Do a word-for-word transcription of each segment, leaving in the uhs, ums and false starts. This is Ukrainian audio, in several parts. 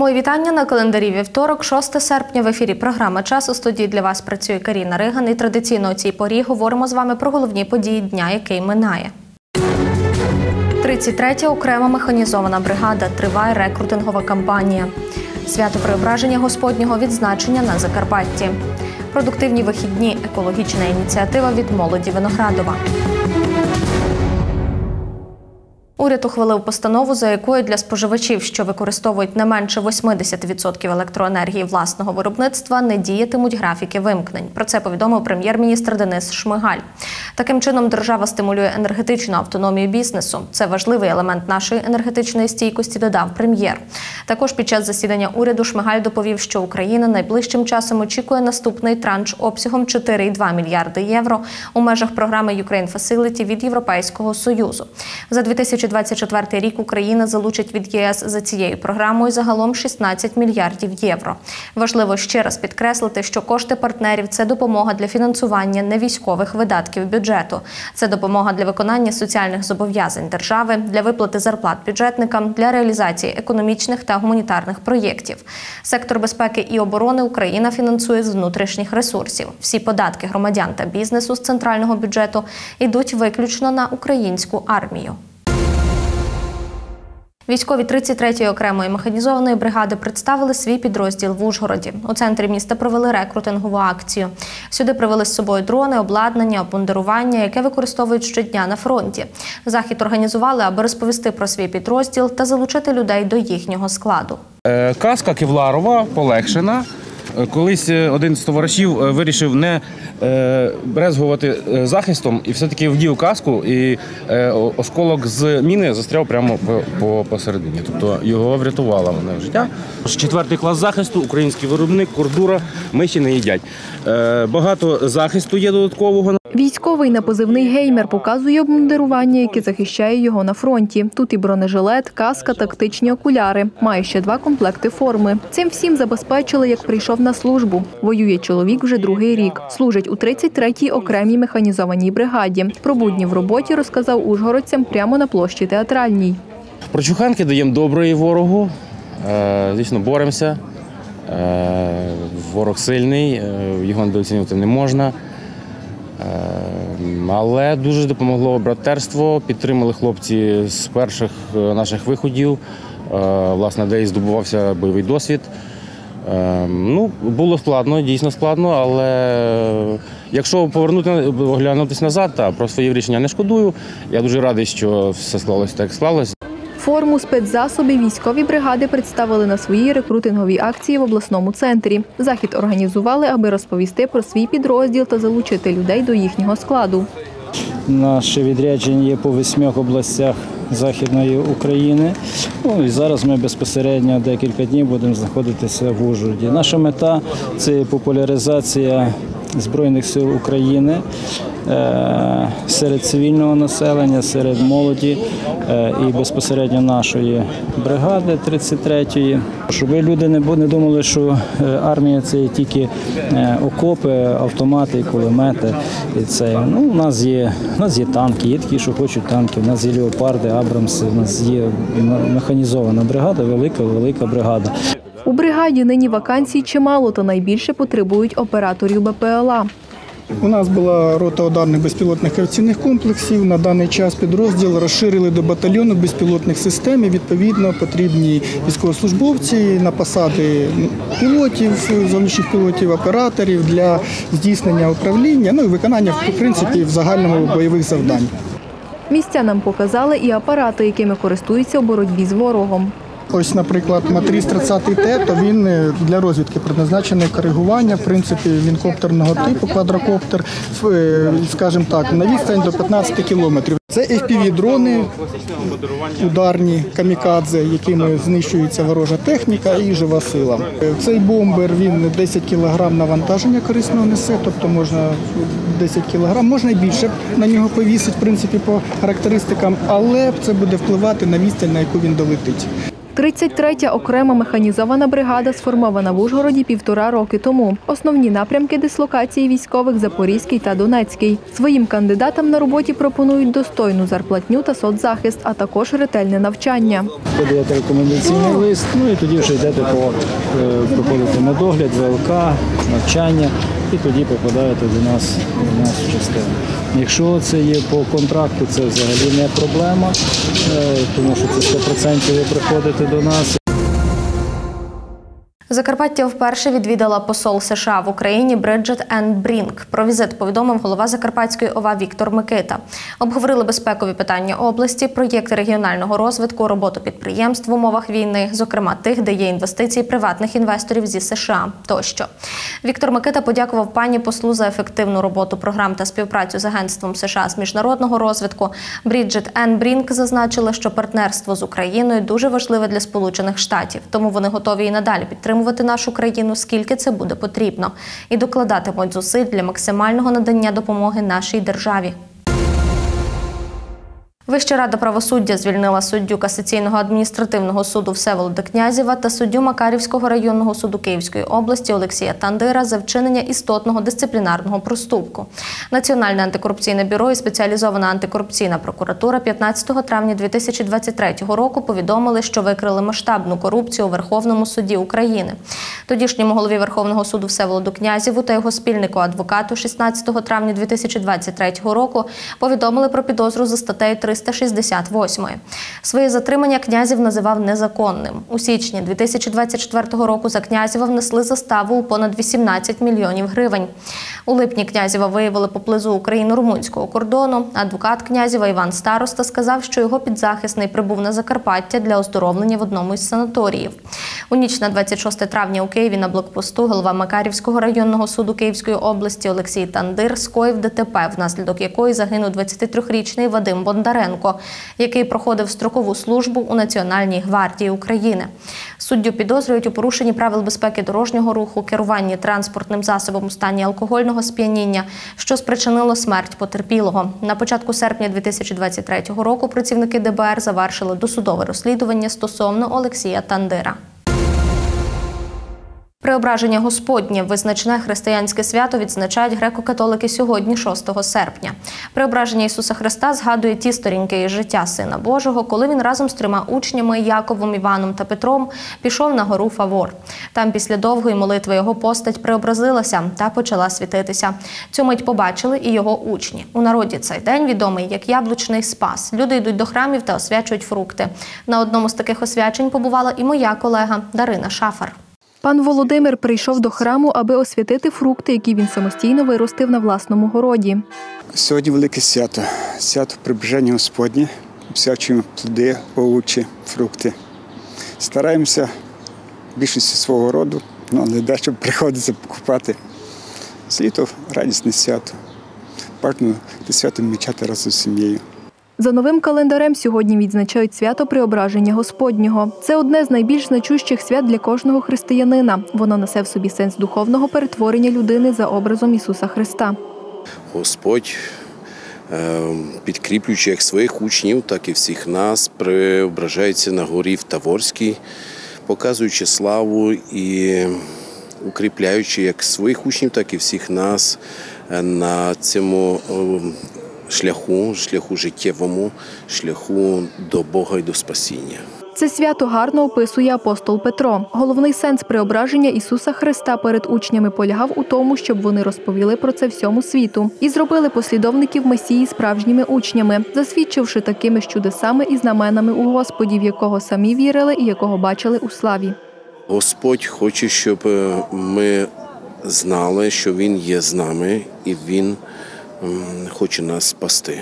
Мої вітання на календарі вівторок, шосте серпня. В ефірі програми «Час». У студії для вас працює Каріна Риган. І традиційно у цій порі говоримо з вами про головні події дня, який минає. тридцять третя окрема механізована бригада. Триває рекрутингова кампанія. Свято Преображення Господнього відзначення на Закарпатті. Продуктивні вихідні. Екологічна ініціатива від молоді Виноградова. Уряд ухвалив постанову, за якою для споживачів, що використовують не менше вісімдесят відсотків електроенергії власного виробництва, не діятимуть графіки вимкнень. Про це повідомив прем'єр-міністр Денис Шмигаль. Таким чином, держава стимулює енергетичну автономію бізнесу. Це важливий елемент нашої енергетичної стійкості, додав прем'єр. Також під час засідання уряду Шмигаль доповів, що Україна найближчим часом очікує наступний транш обсягом чотири цілих дві мільярди євро у межах програми Ukraine Facility від Європейського Союзу. За дві тисячі двадцять четвертий рік Україна залучить від ЄС за цією програмою загалом шістнадцять мільярдів євро. Важливо ще раз підкреслити, що кошти партнерів – це допомога для фінансування невійськових видатків бюджету. Це допомога для виконання соціальних зобов'язань держави, для виплати зарплат бюджетникам, для реалізації економічних та гуманітарних проєктів. Сектор безпеки і оборони Україна фінансує з внутрішніх ресурсів. Всі податки громадян та бізнесу з центрального бюджету йдуть виключно на українську армію. Військові тридцять третьої окремої механізованої бригади представили свій підрозділ в Ужгороді. У центрі міста провели рекрутингову акцію. Сюди привели з собою дрони, обладнання, обмундирування, яке використовують щодня на фронті. Захід організували, аби розповісти про свій підрозділ та залучити людей до їхнього складу. Каска кевларова, полегшена. Колись один з товаришів вирішив не брезгувати захистом і все-таки вдів каску, і осколок з міни застряв прямо посередині. Тобто його врятувало мене життя. Четвертий клас захисту, український виробник, кордура, миші не їдять. Багато захисту є додаткового. Військовий на позивний «Геймер» показує обмундирування, яке захищає його на фронті. Тут і бронежилет, каска, тактичні окуляри. Має ще два комплекти форми. Цим всім забезпечили, як прийшов на службу. Воює чоловік вже другий рік. Служить у тридцять третій окремій механізованій бригаді. Про будні в роботі розказав ужгородцям прямо на площі Театральній. Прочуханки даємо доброї ворогу. Звісно, боремося. Ворог сильний, його недооцінювати не можна. Але дуже допомогло братерство, підтримали хлопці з перших наших виходів, власне, де і здобувався бойовий досвід. Ну, було складно, дійсно складно, але якщо повернути, оглянутися назад, та про свої рішення не шкодую. Я дуже радий, що все склалося так, як склалося. Форму, спецзасоби військові бригади представили на своїй рекрутинговій акції в обласному центрі. Захід організували, аби розповісти про свій підрозділ та залучити людей до їхнього складу. Наше відрядження є по восьмох областях Західної України. Ну, і зараз ми безпосередньо декілька днів будемо знаходитися в Ужгороді. Наша мета – це популяризація Збройних сил України серед цивільного населення, серед молоді і безпосередньо нашої бригади тридцять третьої. Щоб люди не думали, що армія – це тільки окопи, автомати, кулемети. І це, ну, у нас є, у нас є танки, є такі, що хочуть танки, у нас є леопарди, абрамси, у нас є механізована бригада, велика-велика бригада. У бригаді нині вакансій чимало, та найбільше потребують операторів Б П Л А. У нас була рота ударних безпілотних авіаційних комплексів. На даний час підрозділ розширили до батальйону безпілотних систем. І, відповідно, потрібні військовослужбовці на посади пілотів, зовнішніх пілотів, операторів для здійснення управління, ну і виконання, в принципі, в загальному бойових завдань. Місця нам показали і апарати, якими користуються у боротьбі з ворогом. Ось, наприклад, Матріс тридцять Т, то він для розвідки призначений коригування, в принципі, він коптерного типу, квадрокоптер, скажімо так, на відстань до п'ятнадцяти кілометрів. Це еф пі ві-дрони, ударні, камікадзе, якими знищується ворожа техніка і жива сила. Цей бомбер, він десять кілограм навантаження корисного несе, тобто можна десять кілограм, можна і більше на нього повісити, в принципі, по характеристикам, але це буде впливати на відстань, на яку він долетить. тридцять третя окрема механізована бригада сформована в Ужгороді півтора роки тому. Основні напрямки дислокації військових – Запорізький та Донецький. Своїм кандидатам на роботі пропонують достойну зарплатню та соцзахист, а також ретельне навчання. Подаєте рекомендаційний лист, ну і тоді вже йдете по проходите медогляд, ВЛК, навчання, і тоді попадаєте до нас в нашу частину. Якщо це є по контракту, це взагалі не проблема, тому що це сто відсотків ви приходите до нас. Закарпаття вперше відвідала посол США в Україні Бріджит Енн Брінк. Про візит повідомив голова Закарпатської ОВА Віктор Микита. Обговорили безпекові питання області, проєкти регіонального розвитку, роботу підприємств в умовах війни, зокрема тих, де є інвестиції приватних інвесторів зі США тощо. Віктор Микита подякував пані послу за ефективну роботу програм та співпрацю з Агентством США з міжнародного розвитку. Бріджит Енн Брінк зазначила, що партнерство з Україною дуже важливе для Сполучених Штатів, тому вони готові і надалі підтримувати нашу країну, скільки це буде потрібно, і докладатимуть зусиль для максимального надання допомоги нашій державі. Вища рада правосуддя звільнила суддю Касаційного адміністративного суду Всеволода Князєва та суддю Макарівського районного суду Київської області Олексія Тандира за вчинення істотного дисциплінарного проступку. Національне антикорупційне бюро і спеціалізована антикорупційна прокуратура п'ятнадцятого травня дві тисячі двадцять третього року повідомили, що викрили масштабну корупцію у Верховному суді України. Тодішньому голові Верховного суду Всеволоду Князєву та його спільнику-адвокату шістнадцятого травня дві тисячі двадцять третього року повідомили про підозру за статтею триста шістдесят восьма. Своє затримання Князєв називав незаконним. У січні дві тисячі двадцять четвертого року за Князєва внесли заставу у понад вісімнадцять мільйонів гривень. У липні Князєва виявили поблизу україно-румунського кордону. Адвокат Князєва Іван Староста сказав, що його підзахисний прибув на Закарпаття для оздоровлення в одному із санаторіїв. У ніч на двадцять шосте травня у Києві на блокпосту голова Макарівського районного суду Київської області Олексій Тандир скоїв ДТП, внаслідок якої загинув двадцятитрирічний Вадим Бондаренко, який проходив строкову службу у Національній гвардії України. Суддю підозрюють у порушенні правил безпеки дорожнього руху, керуванні транспортним засобом у стані алкогольного сп'яніння, що спричинило смерть потерпілого. На початку серпня дві тисячі двадцять третього року працівники ДБР завершили досудове розслідування стосовно Олексія Тандира. Преображення Господнє – визначне християнське свято відзначають греко-католики сьогодні, шостого серпня. Преображення Ісуса Христа згадує ті сторінки із життя Сина Божого, коли Він разом з трьома учнями – Яковом, Іваном та Петром – пішов на гору Фавор. Там після довгої молитви його постать преобразилася та почала світитися. Цю мить побачили і його учні. У народі цей день відомий як Яблучний Спас. Люди йдуть до храмів та освячують фрукти. На одному з таких освячень побувала і моя колега Дарина Шафар. Пан Володимир прийшов до храму, аби освятити фрукти, які він самостійно виростив на власному городі. Сьогодні велике свято. Свято Преображення Господнє. Освячуємо плоди, овочі, фрукти. Стараємося більшості свого роду, але дещо приходиться покупати. Літо – радісне свято. Бажано це свято відмічати разом з сім'єю. За новим календарем сьогодні відзначають свято Преображення Господнього. Це одне з найбільш значущих свят для кожного християнина. Воно несе в собі сенс духовного перетворення людини за образом Ісуса Христа. Господь, підкріплюючи як своїх учнів, так і всіх нас, преображається на горі в Таворській, показуючи славу і укріпляючи як своїх учнів, так і всіх нас на цьому шляху, шляху життєвому, шляху до Бога і до спасіння. Це свято гарно описує апостол Петро. Головний сенс преображення Ісуса Христа перед учнями полягав у тому, щоб вони розповіли про це всьому світу і зробили послідовників Месії справжніми учнями, засвідчивши такими ж чудесами і знаменами у Господі, в якого самі вірили і якого бачили у славі. Господь хоче, щоб ми знали, що Він є з нами і Він хоче нас спасти.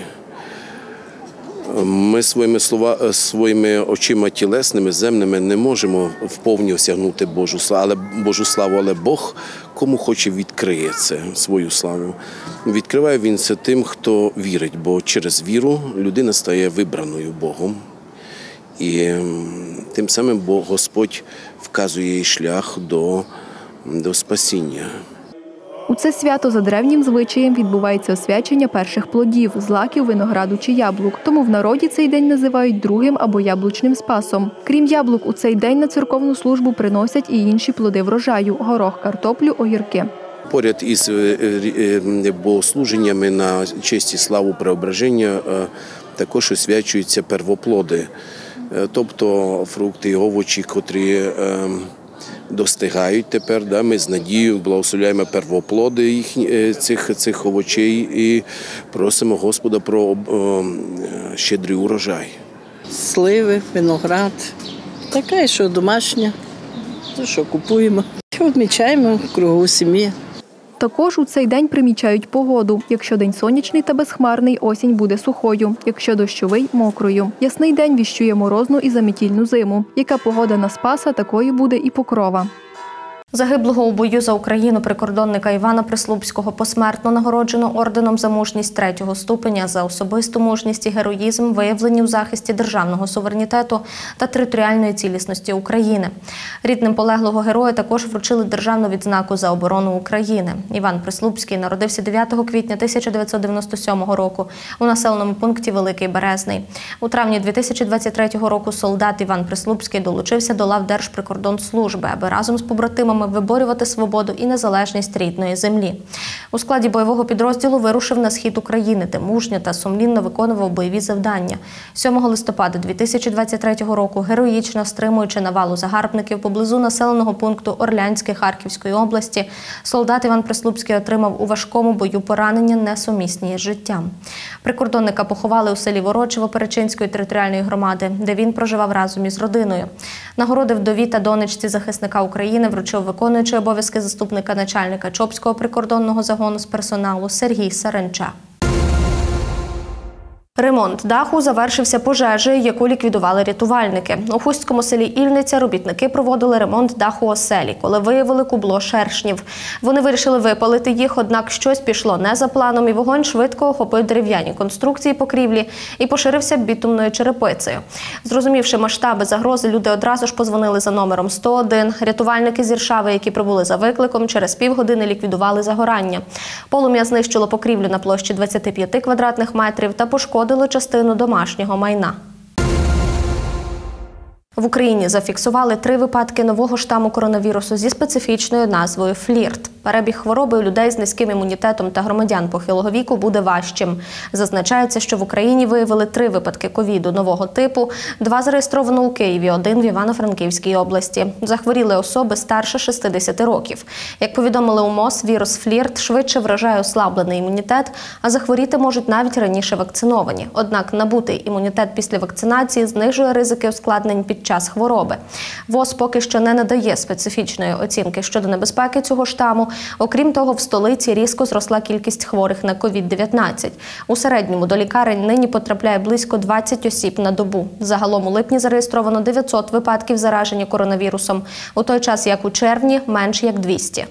Ми своїми слова, своїми очима тілесними, земними не можемо вповні осягнути Божу славу, але Божу славу, але Бог кому хоче відкриє це, свою славу. Відкриває Він це тим, хто вірить, бо через віру людина стає вибраною Богом. І тим самим Бог, Господь вказує їй шлях до, до спасіння. У це свято за древнім звичаєм відбувається освячення перших плодів – злаків, винограду чи яблук. Тому в народі цей день називають другим або яблучним спасом. Крім яблук, у цей день на церковну службу приносять і інші плоди врожаю – горох, картоплю, огірки. Поряд із богослуженнями на честь і славу Преображення також освячуються первоплоди, тобто фрукти і овочі, котрі достигають тепер. Да, ми з надією благословляємо первоплоди їхні, цих, цих овочей і просимо Господа про щедрий урожай. Сливи, виноград, таке, що домашнє, що купуємо. Відмічаємо в кругу сім'ї. Також у цей день примічають погоду. Якщо день сонячний та безхмарний, осінь буде сухою. Якщо дощовий – мокрою. Ясний день віщує морозну і заметільну зиму. Яка погода на Спаса, такою буде і Покрова. Загиблого у бою за Україну прикордонника Івана Прислупського посмертно нагороджено орденом за мужність третього ступеня за особисту мужність і героїзм, виявлені у захисті державного суверенітету та територіальної цілісності України. Рідним полеглого героя також вручили державну відзнаку за оборону України. Іван Прислупський народився дев'ятого квітня тисяча дев'ятсот дев'яносто сьомого року у населеному пункті Великий Березний. У травні дві тисячі двадцять третього року солдат Іван Прислупський долучився до лав Держприкордонслужби, аби разом з побратимами виборювати свободу і незалежність рідної землі. У складі бойового підрозділу вирушив на схід України, де мужньо та сумлінно виконував бойові завдання. сьомого листопада дві тисячі двадцять третього року, героїчно стримуючи навалу загарбників поблизу населеного пункту Орлянське Харківської області, солдат Іван Прислупський отримав у важкому бою поранення, несумісні з життям. Прикордонника поховали у селі Ворочево Перечинської територіальної громади, де він проживав разом із родиною. Нагороди вдові та донечці захисника України вручив виконуючий обов'язки заступника начальника Чопського прикордонного загону з персоналу Сергій Саренча. Ремонт даху завершився пожежею, яку ліквідували рятувальники. У Хустському селі Ільниця робітники проводили ремонт даху оселі, коли виявили кубло шершнів. Вони вирішили випалити їх, однак щось пішло не за планом, і вогонь швидко охопив дерев'яні конструкції покрівлі і поширився бітумною черепицею. Зрозумівши масштаби загрози, люди одразу ж позвонили за номером сто один. Рятувальники з Іршави, які прибули за викликом, через півгодини ліквідували загорання. Полум'я знищило покрівлю на площі двадцяти п'яти квадратних метрів та пошкодило частину домашнього майна. В Україні зафіксували три випадки нового штаму коронавірусу зі специфічною назвою «Флірт». Перебіг хвороби у людей з низьким імунітетом та громадян похилого віку буде важчим. Зазначається, що в Україні виявили три випадки ковіду нового типу, два зареєстровано у Києві, один в Івано-Франківській області. Захворіли особи старше шістдесяти років. Як повідомили у МОЗ, вірус «Флірт» швидше вражає ослаблений імунітет, а захворіти можуть навіть раніше вакциновані. Однак набутий імунітет після вакцинації знижує ризики ускладнень під час хвороби. ВОЗ поки що не надає специфічної оцінки щодо небезпеки цього штаму. Окрім того, в столиці різко зросла кількість хворих на ковід дев'ятнадцять. У середньому до лікарень нині потрапляє близько двадцять осіб на добу. Загалом у липні зареєстровано дев'ятсот випадків зараження коронавірусом, у той час як у червні менш як двісті.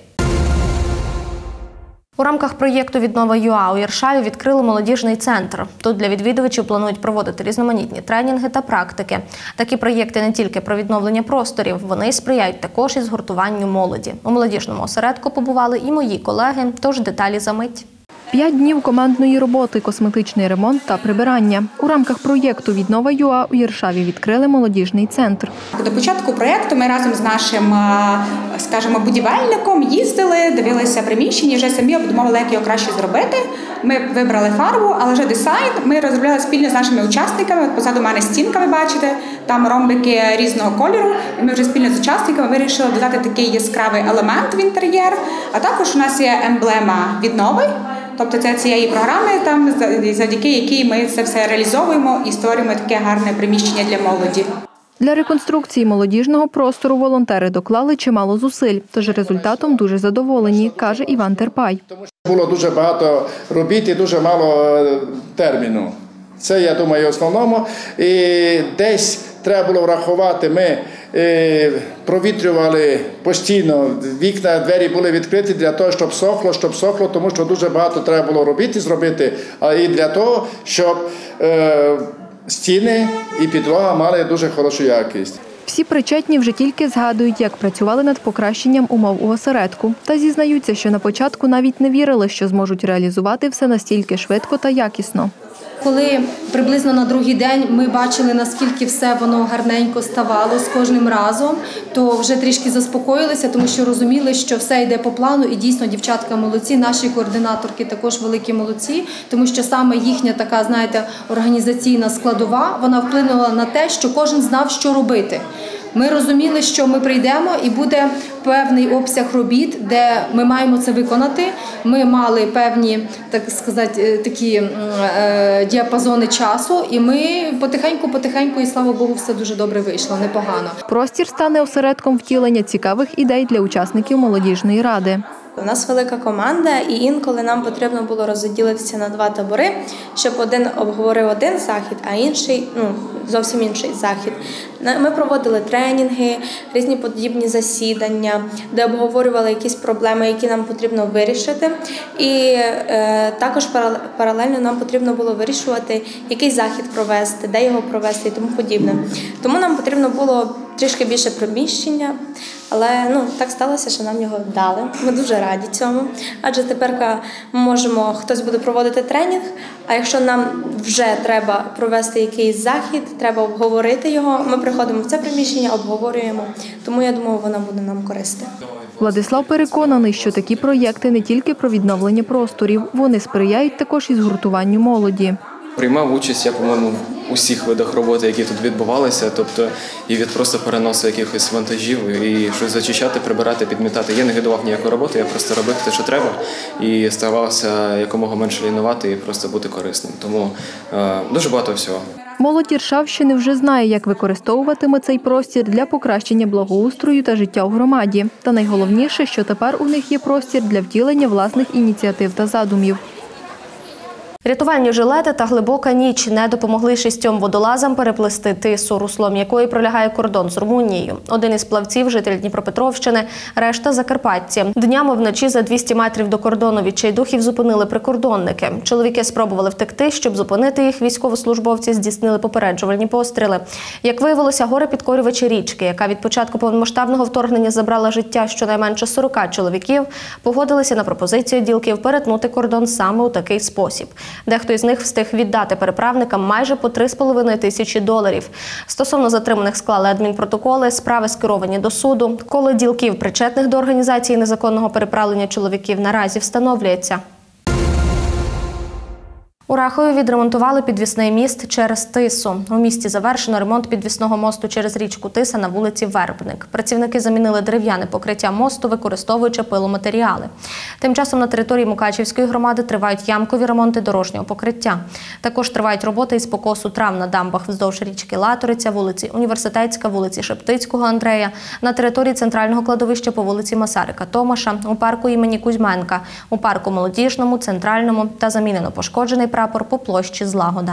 У рамках проєкту «Віднова.ЮА» у Іршаві відкрили молодіжний центр. Тут для відвідувачів планують проводити різноманітні тренінги та практики. Такі проєкти не тільки про відновлення просторів, вони сприяють також і згуртуванню молоді. У молодіжному осередку побували і мої колеги, тож деталі за мить. П'ять днів командної роботи, косметичний ремонт та прибирання. У рамках проєкту «Віднова.ЮА» у Іршаві відкрили молодіжний центр. До початку проєкту ми разом з нашим, скажімо, будівельником їздили, дивилися приміщення, вже самі обдумували, як його краще зробити. Ми вибрали фарбу, але вже дизайн ми розробляли спільно з нашими учасниками. От позаду мене стінка, ви бачите, там ромбики різного кольору. І ми вже спільно з учасниками вирішили додати такий яскравий елемент в інтер'єр. А також у нас є емблема «Віднови». Тобто це цієї програми, там, завдяки якій ми це все реалізовуємо і створюємо таке гарне приміщення для молоді. Для реконструкції молодіжного простору волонтери доклали чимало зусиль, тож результатом дуже задоволені, каже Іван Терпай. Було дуже багато робіт і дуже мало терміну. Це, я думаю, основному. І десь треба було врахувати, ми провітрювали постійно, вікна, двері були відкриті для того, щоб сохло, щоб сохло, тому що дуже багато треба було робити, зробити, а і для того, щоб е, стіни і підлога мали дуже хорошу якість. Всі причетні вже тільки згадують, як працювали над покращенням умов у осередку. Та зізнаються, що на початку навіть не вірили, що зможуть реалізувати все настільки швидко та якісно. Коли приблизно на другий день ми бачили, наскільки все воно гарненько ставало з кожним разом, то вже трішки заспокоїлися, тому що розуміли, що все йде по плану, і дійсно дівчатка молодці, наші координаторки також великі молодці, тому що саме їхня така, знаєте, організаційна складова, вона вплинула на те, що кожен знав, що робити. Ми розуміли, що ми прийдемо і буде певний обсяг робіт, де ми маємо це виконати. Ми мали певні, так сказати, такі е, діапазони часу, і ми потихеньку-потихеньку, і слава Богу, все дуже добре вийшло, непогано. Простір стане осередком втілення цікавих ідей для учасників молодіжної ради. У нас велика команда, і інколи нам потрібно було розділитися на два табори, щоб один обговорив один захід, а інший, ну, зовсім інший захід. Ми проводили тренінги, різні подібні засідання, де обговорювали якісь проблеми, які нам потрібно вирішити. І е, також паралельно нам потрібно було вирішувати, який захід провести, де його провести і тому подібне. Тому нам потрібно було трішки більше приміщення, але ну, так сталося, що нам його дали. Ми дуже раді цьому, адже тепер ми можемо, хтось буде проводити тренінг, а якщо нам вже треба провести якийсь захід, треба обговорити його, ми приходимо в це приміщення, обговорюємо, тому я думаю, вона буде нам корисна. Владислав переконаний, що такі проєкти не тільки про відновлення просторів, вони сприяють також і згуртуванню молоді. Приймав участь я, по-моєму, в усіх видах роботи, які тут відбувалися, тобто і від просто переносу якихось вантажів, і щось зачищати, прибирати, підмітати. Я не гидував ніяку роботу, я просто робив те, що треба, і старався якомога менше лінувати і просто бути корисним. Тому е, дуже багато всього. Молодь Іршавщини вже знає, як використовуватиме цей простір для покращення благоустрою та життя у громаді. Та найголовніше, що тепер у них є простір для втілення власних ініціатив та задумів. Рятувальні жилети та глибока ніч не допомогли шістьом водолазам переплисти Тису, руслом якої пролягає кордон з Румунією. Один із плавців – житель Дніпропетровщини, решта – закарпатці. Днями вночі за двісті метрів до кордону відчайдухів зупинили прикордонники. Чоловіки спробували втекти, щоб зупинити їх, військовослужбовці здійснили попереджувальні постріли. Як виявилося, горе-підкорювачі річки, яка від початку повномасштабного вторгнення забрала життя щонайменше сорока чоловіків, погодилися на пропозицію ділків перетнути кордон саме у такий спосіб. Дехто із них встиг віддати переправникам майже по три з половиною тисячі доларів. Стосовно затриманих склали адмінпротоколи, справи скеровані до суду. Коло ділків, причетних до організації незаконного переправлення чоловіків, наразі встановлюється. У Рахові відремонтували підвісний міст через Тису. У місті завершено ремонт підвісного мосту через річку Тиса на вулиці Вербник. Працівники замінили дерев'яне покриття мосту, використовуючи пиломатеріали. Тим часом на території Мукачівської громади тривають ямкові ремонти дорожнього покриття. Також тривають роботи із покосу трав на дамбах вздовж річки Латориця, вулиці Університетська, вулиці Шептицького Андрея, на території центрального кладовища по вулиці Масарика Томаша, у парку імені Кузьменка, у парку Молодіжному, Центральному та замінено пошкоджений прапор по площі Злагода.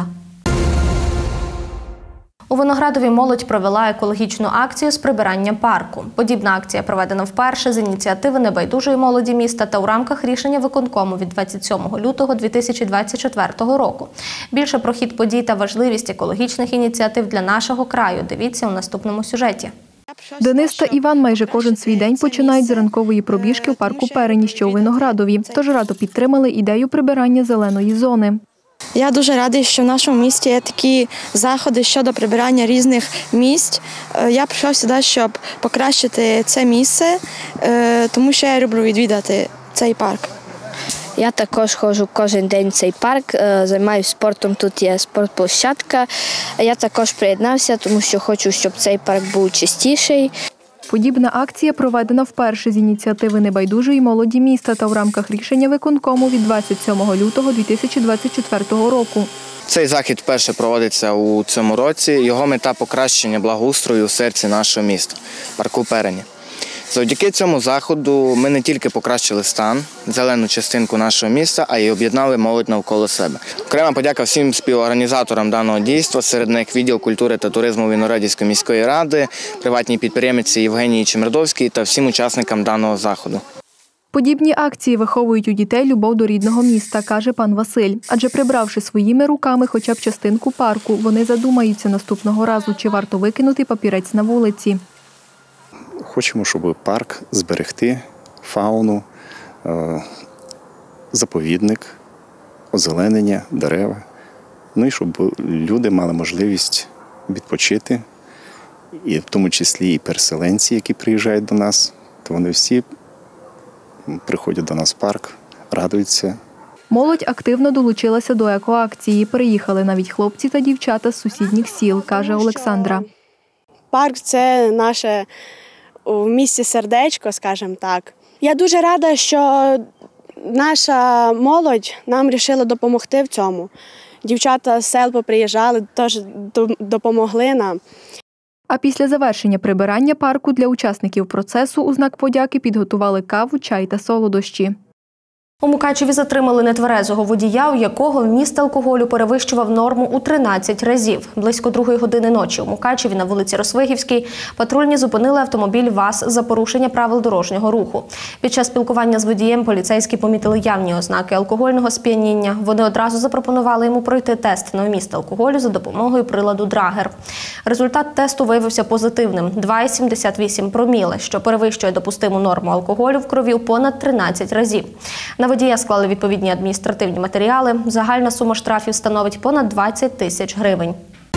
У Виноградові молодь провела екологічну акцію з прибирання парку. Подібна акція проведена вперше з ініціативи небайдужої молоді міста та у рамках рішення виконкому від двадцять сьомого лютого дві тисячі двадцять четвертого року. Більше про хід подій та важливість екологічних ініціатив для нашого краю дивіться у наступному сюжеті. Денис та Іван майже кожен свій день починають з ранкової пробіжки в парку Перені, що у Виноградові. Тож радо підтримали ідею прибирання зеленої зони. Я дуже радий, що в нашому місті є такі заходи щодо прибирання різних місць. Я прийшов сюди, щоб покращити це місце, тому що я люблю відвідати цей парк. Я також ходжу кожен день в цей парк, займаюся спортом, тут є спортплощадка. Я також приєднався, тому що хочу, щоб цей парк був чистіший. Подібна акція проведена вперше з ініціативи небайдужої молоді міста та в рамках рішення виконкому від двадцять сьомого лютого дві тисячі двадцять четвертого року. Цей захід вперше проводиться у цьому році. Його мета – покращення благоустрою у серці нашого міста – парку Перені. Завдяки цьому заходу ми не тільки покращили стан, зелену частинку нашого міста, а й об'єднали молодь навколо себе. Окрема подяка всім співорганізаторам даного дійства, серед них відділ культури та туризму Виноградівської міської ради, приватній підприємці Євгенії Чемердовській та всім учасникам даного заходу. Подібні акції виховують у дітей любов до рідного міста, каже пан Василь. Адже прибравши своїми руками хоча б частинку парку, вони задумаються наступного разу, чи варто викинути папірець на вулиці. Хочемо, щоб парк зберегти фауну, заповідник, озеленення, дерева. Ну і щоб люди мали можливість відпочити, і в тому числі і переселенці, які приїжджають до нас, то вони всі приходять до нас в парк, радуються. Молодь активно долучилася до екоакції. Приїхали навіть хлопці та дівчата з сусідніх сіл, каже Олександра. Парк – це наше в місті сердечко, скажімо так. Я дуже рада, що наша молодь нам вирішила допомогти в цьому. Дівчата з сел поприїжджали, теж допомогли нам. А після завершення прибирання парку для учасників процесу у знак подяки підготували каву, чай та солодощі. У Мукачеві затримали нетверезого водія, у якого вміст алкоголю перевищував норму у тринадцять разів. Близько другої години ночі у Мукачеві на вулиці Росвигівській патрульні зупинили автомобіль ВАЗ за порушення правил дорожнього руху. Під час спілкування з водієм поліцейські помітили явні ознаки алкогольного сп'яніння. Вони одразу запропонували йому пройти тест на вміст алкоголю за допомогою приладу Драгер. Результат тесту виявився позитивним – два цілих сімдесят вісім проміле, що перевищує допустиму норму алкоголю в крові у понад тринадцять разів. На водія склали відповідні адміністративні матеріали. Загальна сума штрафів становить понад двадцять тисяч гривень.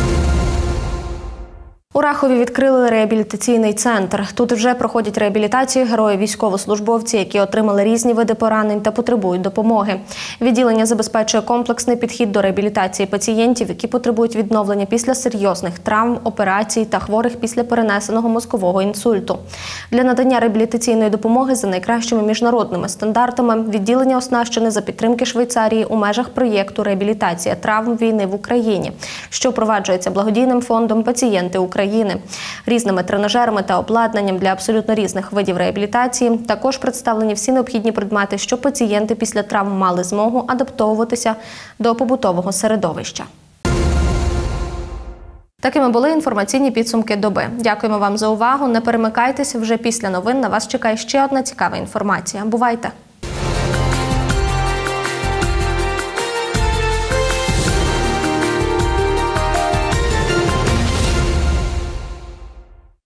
У Рахові відкрили реабілітаційний центр. Тут вже проходять реабілітацію герої-військовослужбовці, які отримали різні види поранень та потребують допомоги. Відділення забезпечує комплексний підхід до реабілітації пацієнтів, які потребують відновлення після серйозних травм, операцій та хворих після перенесеного мозкового інсульту. Для надання реабілітаційної допомоги за найкращими міжнародними стандартами відділення оснащене за підтримки Швейцарії у межах проєкту «Реабілітація травм війни в Україні», що впроваджується благодійним фондом «Пацієнти України». Різними тренажерами та обладнанням для абсолютно різних видів реабілітації також представлені всі необхідні предмети, щоб пацієнти після травм мали змогу адаптовуватися до побутового середовища. Такими були інформаційні підсумки доби. Дякуємо вам за увагу. Не перемикайтеся, вже після новин на вас чекає ще одна цікава інформація. Бувайте!